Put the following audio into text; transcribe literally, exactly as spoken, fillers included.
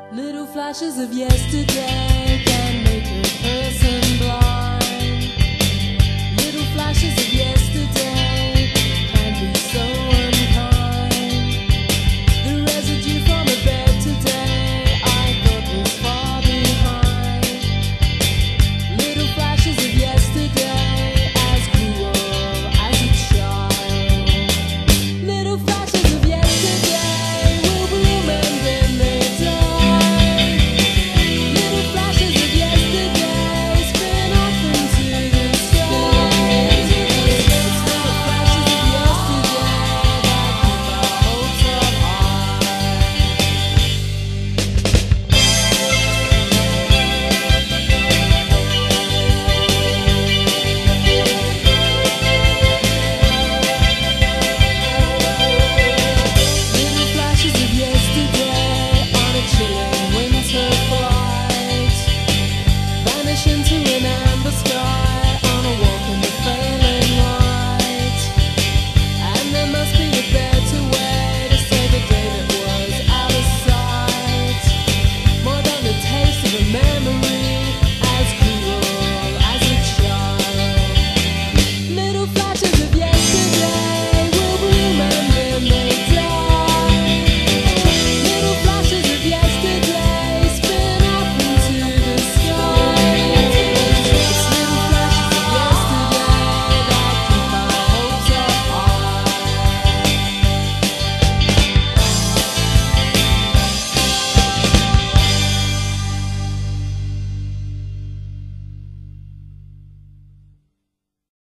Little flashes of yesterday can make a person blind. Little flashes of yesterday can be so unkind. The residue from a bed today I thought was far behind. Little flashes of yesterday as cruel as a child. Little flashes of yesterday will bloom and then they die. Little flashes of yesterday spin off into the sky. Little flashes of yesterday that keep our hopes up high. Little flashes of yesterday on a chilling winter flight vanish into an